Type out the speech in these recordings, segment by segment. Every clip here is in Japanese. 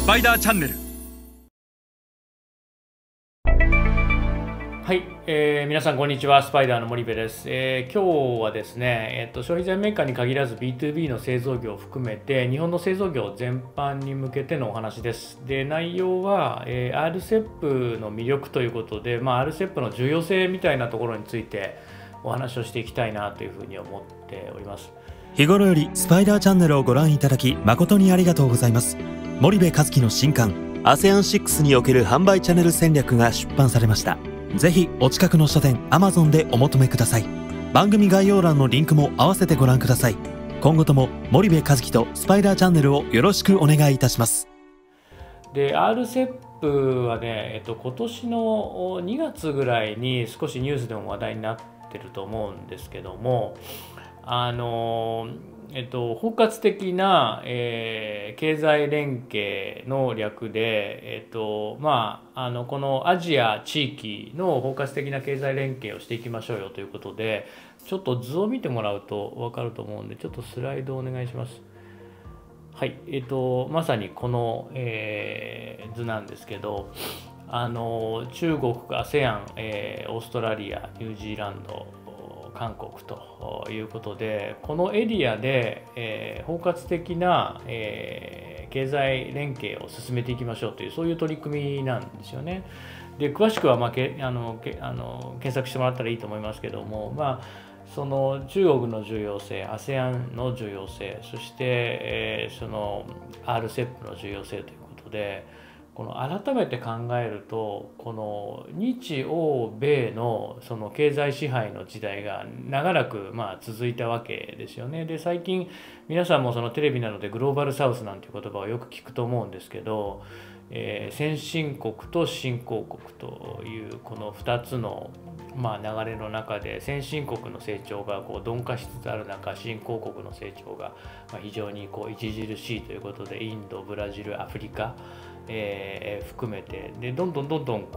パイダーチャンネル。 はい、皆さんこんにちは。スパイダーの森部です。今日はですね、消費財メーカーに限らず B2B の製造業を含めて日本の製造業全般に向けてのお話です。で、内容は、RCEP の魅力ということで、RCEP の重要性みたいなところについてお話をしていきたいなというふうに思っております。 日頃よりスパイダーチャンネルをご覧いただき誠にありがとうございます。森部一樹の新刊 ASEAN6 における販売チャンネル戦略が出版されました。ぜひお近くの書店 Amazon でお求めください。番組概要欄のリンクも合わせてご覧ください。今後とも森部一樹とスパイダーチャンネルをよろしくお願いいたします。 で、RCEP はね、今年の2月ぐらいに少しニュースでも話題になってると思うんですけども、包括的な、経済連携の略で、このアジア地域の包括的な経済連携をしていきましょうよということで、ちょっと図を見てもらうと分かると思うんで、ちょっとスライドをお願いします。はい、まさにこの、図なんですけど、中国、ASEAN、オーストラリア、ニュージーランド、韓国ということで、このエリアで、包括的な、経済連携を進めていきましょうという、そういう取り組みなんですよね。で、詳しくは、検索してもらったらいいと思いますけども、その中国の重要性、ASEAN の重要性、そして、その RCEP の重要性ということで、この改めて考えると、この日欧米のその経済支配の時代が長らく続いたわけですよね。で、最近皆さんもそのテレビなどでグローバルサウスなんていう言葉をよく聞くと思うんですけど、先進国と新興国というこの2つの流れの中で、先進国の成長が鈍化しつつある中、新興国の成長が非常に著しいということで、インド、ブラジル、アフリカ、含めて、でどんどん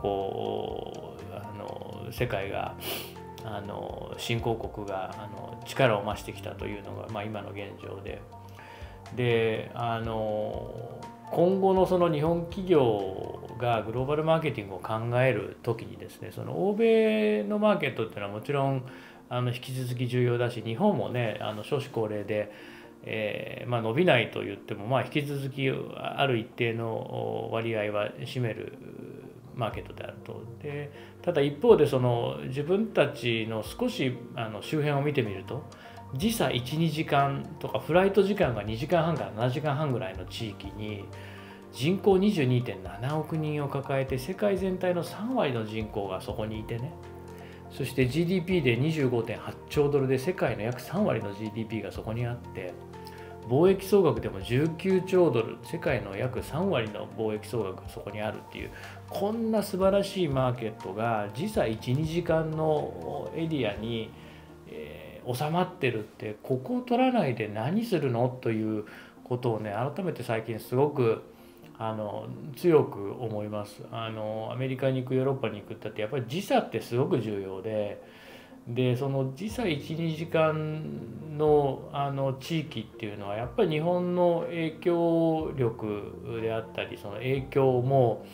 世界が新興国が力を増してきたというのが、今の現状で、今後のその日本企業がグローバルマーケティングを考えるときにですね、その欧米のマーケットっていうのはもちろん引き続き重要だし、日本もね少子高齢で、伸びないと言っても、引き続きある一定の割合は占めるマーケットであると。で、ただ一方でその自分たちの少し周辺を見てみると、時差 1,2 時間とかフライト時間が2時間半から7時間半ぐらいの地域に人口 22.7 億人を抱えて、世界全体の3割の人口がそこにいてね、そして GDP で 25.8 兆ドルで世界の約3割の GDP がそこにあって、貿易総額でも19兆ドル、世界の約3割の貿易総額がそこにあるっていう、こんな素晴らしいマーケットが時差 1,2 時間のエリアに、収まってるって、ここを取らないで何するのということをね、改めて最近すごく強く思います。アメリカに行く、ヨーロッパに行くってやっぱり時差ってすごく重要で、その時差 1,2 時間の地域っていうのはやっぱり日本の影響力であったり、その影響も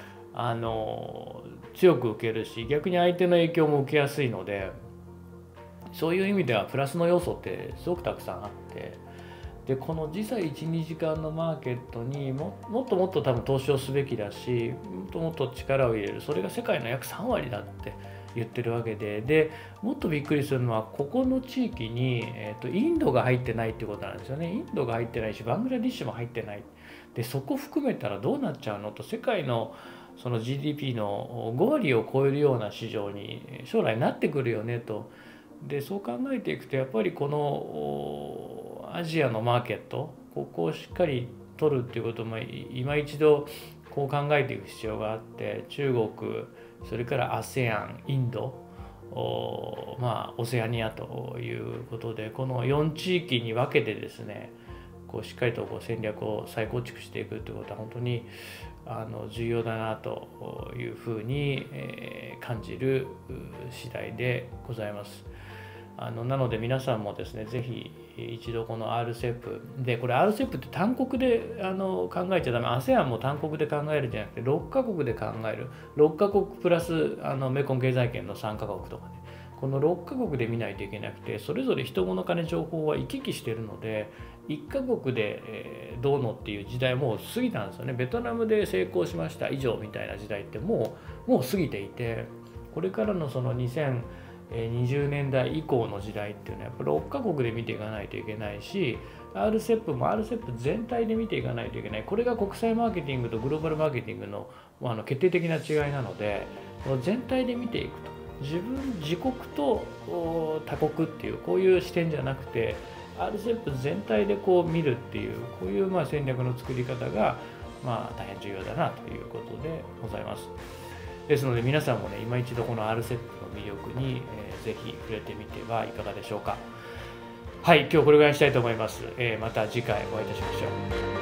強く受けるし、逆に相手の影響も受けやすいので、そういう意味ではプラスの要素ってすごくたくさんあって、でこの時差 1,2 時間のマーケットにもっともっと多分投資をすべきだし、もっともっと力を入れる。それが世界の約3割だって言ってるわけで、もっとびっくりするのは、ここの地域に、インドが入ってないってことなんですよね。インドが入ってないし、バングラディッシュも入ってない。で、そこ含めたらどうなっちゃうのと、世界のその GDP の5割を超えるような市場に将来なってくるよねと。で、そう考えていくと、やっぱりこのアジアのマーケット、ここをしっかり取るっていうことも今一度こう考えていく必要があって、中国、それから ASEAN、インド、オセアニアということで、この4地域に分けてですね、しっかりと戦略を再構築していくということは本当に重要だなというふうに感じる次第でございます。 なので皆さんもですね、ぜひ一度この RCEP で、これ RCEP って単国で考えちゃダメ、ASEAN も単国で考えるんじゃなくて、6カ国で考える、6カ国プラスメコン経済圏の3カ国とかね、この6カ国で見ないといけなくて、それぞれ人物金情報は行き来しているので、1カ国でどうのっていう時代もう過ぎたんですよね。ベトナムで成功しました以上みたいな時代ってもう過ぎていて、これからのその2020年代以降の時代っていうのはやっぱ6カ国で見ていかないといけないし、 RCEP も RCEP 全体で見ていかないといけない。これが国際マーケティングとグローバルマーケティングの決定的な違いなので、全体で見ていくと、自国と他国っていうこういう視点じゃなくて、 RCEP 全体でこう見るっていう、こういう戦略の作り方が大変重要だなということでございます。ですので皆さんもね、今一度この RCEP の魅力に、ぜひ触れてみてはいかがでしょうか。はい、今日これぐらいにしたいと思います。また次回お会いいたしましょう。